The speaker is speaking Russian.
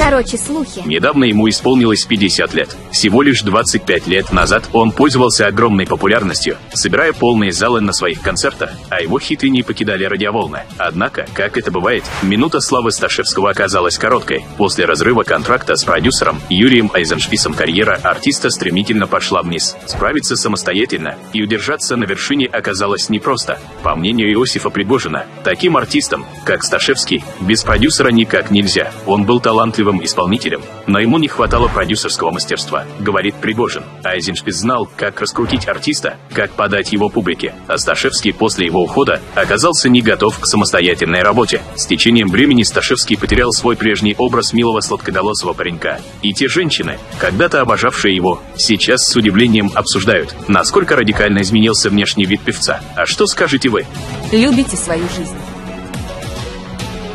Короче, слухи. Недавно ему исполнилось 50 лет. Всего лишь 25 лет назад он пользовался огромной популярностью, собирая полные залы на своих концертах, а его хиты не покидали радиоволны. Однако, как это бывает, минута славы Сташевского оказалась короткой. После разрыва контракта с продюсером Юрием Айзеншписом карьера артиста стремительно пошла вниз. Справиться самостоятельно и удержаться на вершине оказалось непросто. По мнению Иосифа Пригожина, таким артистам, как Сташевский, без продюсера никак нельзя. Он был талантливым исполнителем, но ему не хватало продюсерского мастерства, говорит Пригожин. Айзеншпис знал, как раскрутить артиста, как подать его публике, а Сташевский после его ухода оказался не готов к самостоятельной работе. С течением времени Сташевский потерял свой прежний образ милого сладкоголосого паренька. И те женщины, когда-то обожавшие его, сейчас с удивлением обсуждают, насколько радикально изменился внешний вид певца. А что скажете вы? Любите свою жизнь.